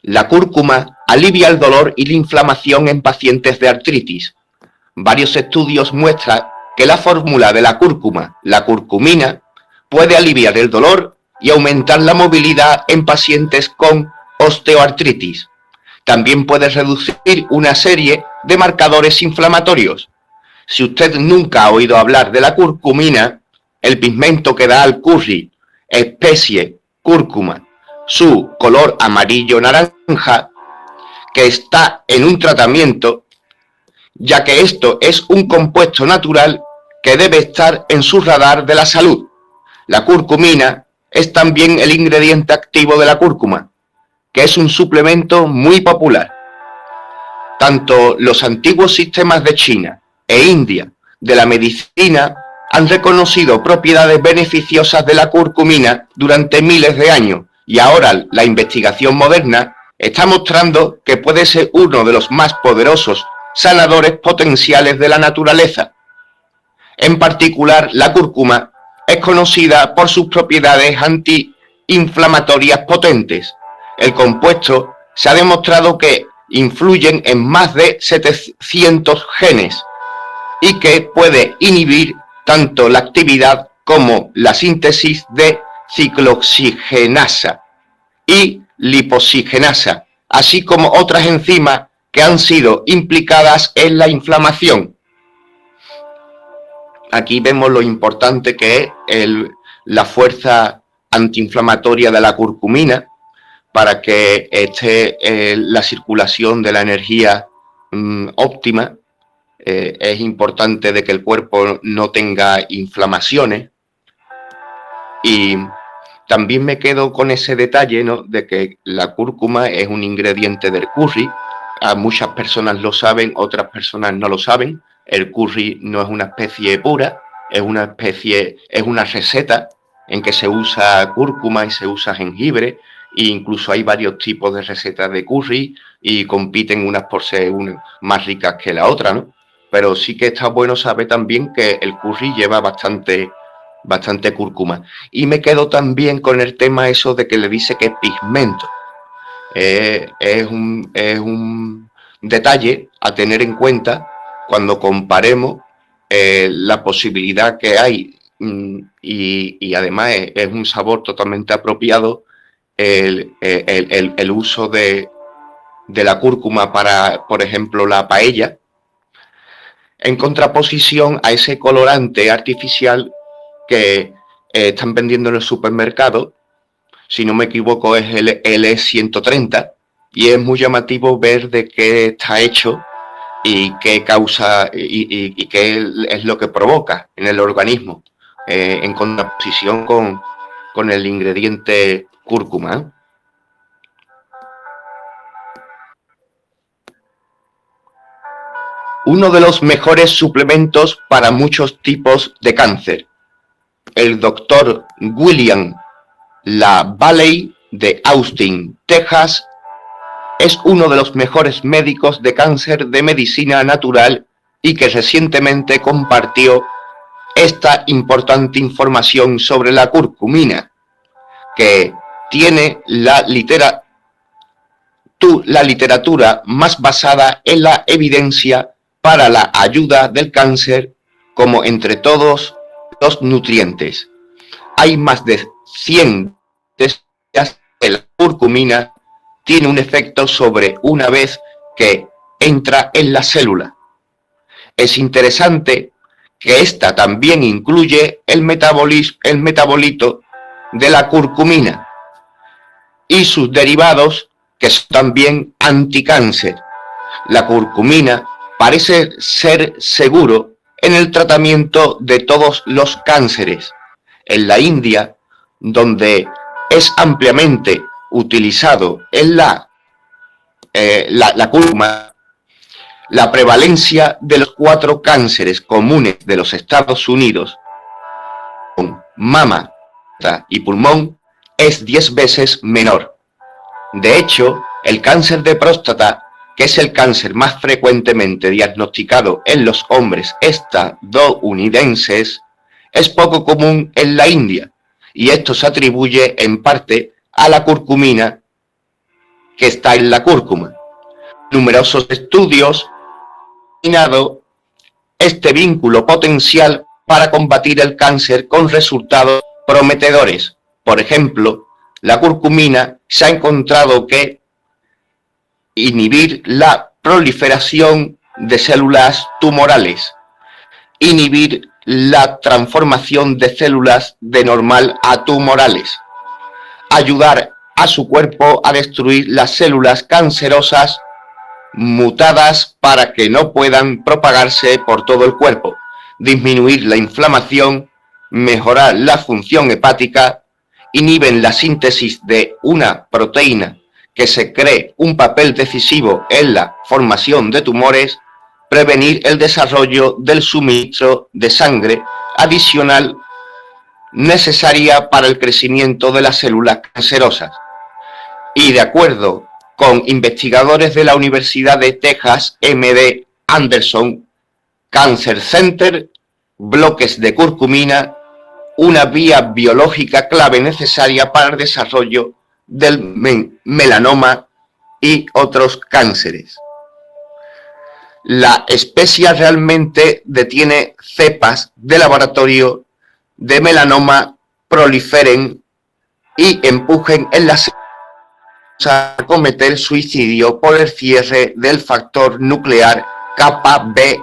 La cúrcuma alivia el dolor y la inflamación en pacientes de artritis. Varios estudios muestran que la fórmula de la cúrcuma, la curcumina, puede aliviar el dolor y aumentar la movilidad en pacientes con osteoartritis. También puede reducir una serie de marcadores inflamatorios. Si usted nunca ha oído hablar de la curcumina, el pigmento que da al curry, especie cúrcuma, su color amarillo-naranja, que está en un tratamiento, ya que esto es un compuesto natural que debe estar en su radar de la salud. La curcumina es también el ingrediente activo de la cúrcuma, que es un suplemento muy popular. Tanto los antiguos sistemas de China e India de la medicina han reconocido propiedades beneficiosas de la curcumina durante miles de años, y ahora la investigación moderna está mostrando que puede ser uno de los más poderosos sanadores potenciales de la naturaleza. En particular, la cúrcuma es conocida por sus propiedades antiinflamatorias potentes. El compuesto se ha demostrado que influyen en más de 700 genes y que puede inhibir tanto la actividad como la síntesis de ciclooxigenasa y lipoxigenasa, así como otras enzimas que han sido implicadas en la inflamación. Aquí vemos lo importante que es la fuerza antiinflamatoria de la curcumina para que esté la circulación de la energía óptima. Es importante de que el cuerpo no tenga inflamaciones. Y también me quedo con ese detalle, ¿no?, de que la cúrcuma es un ingrediente del curry. A muchas personas lo saben, otras personas no lo saben. El curry no es una especie pura, es una receta en que se usa cúrcuma y se usa jengibre, e incluso hay varios tipos de recetas de curry y compiten unas por ser más ricas que la otra, ¿no? Pero sí que está bueno saber también que el curry lleva bastante cúrcuma. Y me quedo también con el tema eso de que le dice que es pigmento. Es un detalle a tener en cuenta cuando comparemos la posibilidad que hay, y además es un sabor totalmente apropiado el uso de la cúrcuma para, por ejemplo, la paella, en contraposición a ese colorante artificial que están vendiendo en el supermercado. Si no me equivoco es el L130, y es muy llamativo ver de qué está hecho y qué causa y qué es lo que provoca en el organismo, en contraposición con el ingrediente cúrcuma. Uno de los mejores suplementos para muchos tipos de cáncer. El doctor William LaValley de Austin, Texas, es uno de los mejores médicos de cáncer de medicina natural y que recientemente compartió esta importante información sobre la curcumina, que tiene la literatura más basada en la evidencia para la ayuda del cáncer, como entre todos los nutrientes. Hay más de 100 estudios que la curcumina tiene un efecto sobre una vez que entra en la célula. Es interesante que esta también incluye el metabolito de la curcumina y sus derivados, que son también anticáncer. La curcumina parece ser seguro en el tratamiento de todos los cánceres. En la India, donde es ampliamente utilizado en la cúrcuma, la prevalencia de los 4 cánceres comunes de los Estados Unidos, mama y pulmón, es 10 veces menor. De hecho, el cáncer de próstata, que es el cáncer más frecuentemente diagnosticado en los hombres estadounidenses, es poco común en la India, y esto se atribuye en parte a la curcumina que está en la cúrcuma. Numerosos estudios han determinado este vínculo potencial para combatir el cáncer con resultados prometedores. Por ejemplo, la curcumina se ha encontrado que inhibir la proliferación de células tumorales, inhibir la transformación de células de normal a tumorales, ayudar a su cuerpo a destruir las células cancerosas mutadas para que no puedan propagarse por todo el cuerpo, disminuir la inflamación, mejorar la función hepática, inhiben la síntesis de una proteína que se cree un papel decisivo en la formación de tumores, prevenir el desarrollo del suministro de sangre adicional necesaria para el crecimiento de las células cancerosas. Y de acuerdo con investigadores de la Universidad de Texas, MD Anderson Cancer Center, bloques de curcumina, una vía biológica clave necesaria para el desarrollo del melanoma y otros cánceres. La especia realmente detiene cepas de laboratorio de melanoma proliferen y empujen en las a cometer suicidio por el cierre del factor nuclear kappa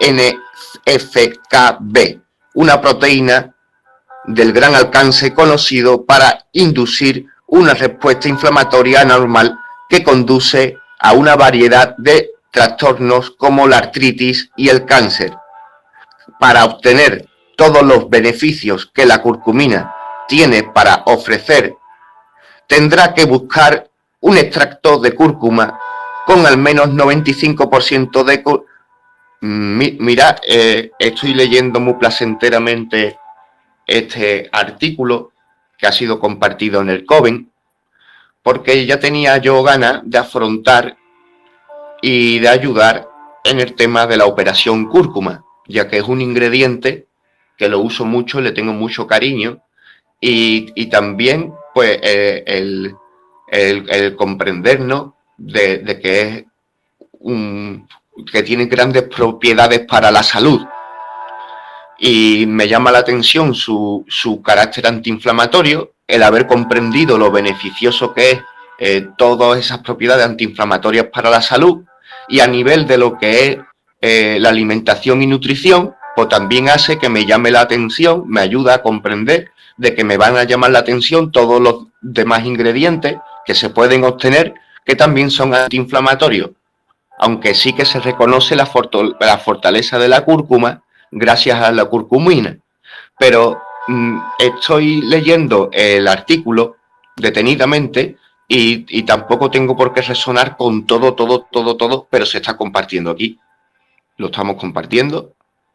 BNFKB, una proteína del gran alcance conocido para inducir una respuesta inflamatoria anormal que conduce a una variedad de trastornos como la artritis y el cáncer. Para obtener todos los beneficios que la curcumina tiene para ofrecer, tendrá que buscar un extracto de cúrcuma con al menos 95% de Mira, estoy leyendo muy placenteramente este artículo que ha sido compartido en el Coven, porque ya tenía yo ganas de afrontar y de ayudar en el tema de la operación cúrcuma, ya que es un ingrediente que lo uso mucho, le tengo mucho cariño, y también pues el comprendernos de que es que tiene grandes propiedades para la salud. Y me llama la atención su carácter antiinflamatorio, el haber comprendido lo beneficioso que es todas esas propiedades antiinflamatorias para la salud, y a nivel de lo que es la alimentación y nutrición, pues también hace que me llame la atención, me ayuda a comprender de que me van a llamar la atención todos los demás ingredientes que se pueden obtener que también son antiinflamatorios, aunque sí que se reconoce la fortaleza de la cúrcuma gracias a la curcumina. Pero estoy leyendo el artículo detenidamente y tampoco tengo por qué resonar con todo, pero se está compartiendo aquí. Lo estamos compartiendo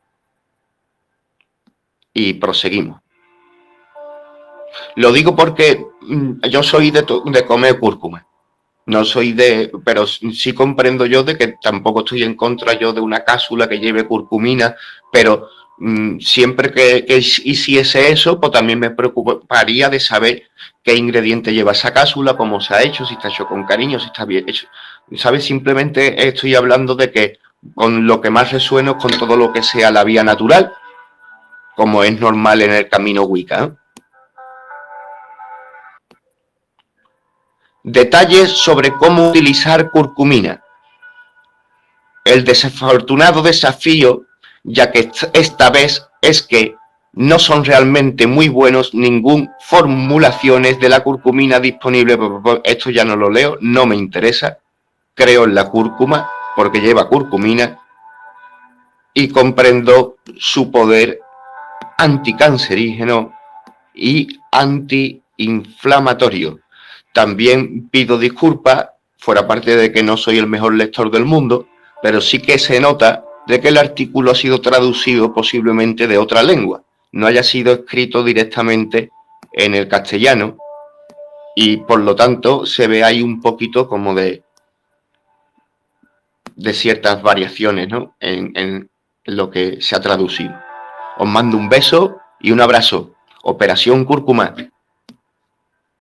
y proseguimos. Lo digo porque yo soy de comer cúrcuma. No soy pero sí comprendo yo de que tampoco estoy en contra yo de una cápsula que lleve curcumina, pero siempre que hiciese eso, pues también me preocuparía de saber qué ingrediente lleva esa cápsula, cómo se ha hecho, si está hecho con cariño, si está bien hecho. ¿Sabes? Simplemente estoy hablando de que con lo que más resueno es con todo lo que sea la vía natural, como es normal en el camino Wicca, ¿eh? Detalles sobre cómo utilizar curcumina. El desafortunado desafío, ya que esta vez, es que no son realmente muy buenos ningún formulaciones de la curcumina disponible. Esto ya no lo leo, no me interesa. Creo en la cúrcuma porque lleva curcumina y comprendo su poder anticancerígeno y antiinflamatorio. También pido disculpas, fuera parte de que no soy el mejor lector del mundo, pero sí que se nota de que el artículo ha sido traducido posiblemente de otra lengua, no haya sido escrito directamente en el castellano, y por lo tanto se ve ahí un poquito como de ciertas variaciones, ¿no? en lo que se ha traducido. Os mando un beso y un abrazo. Operación Cúrcuma.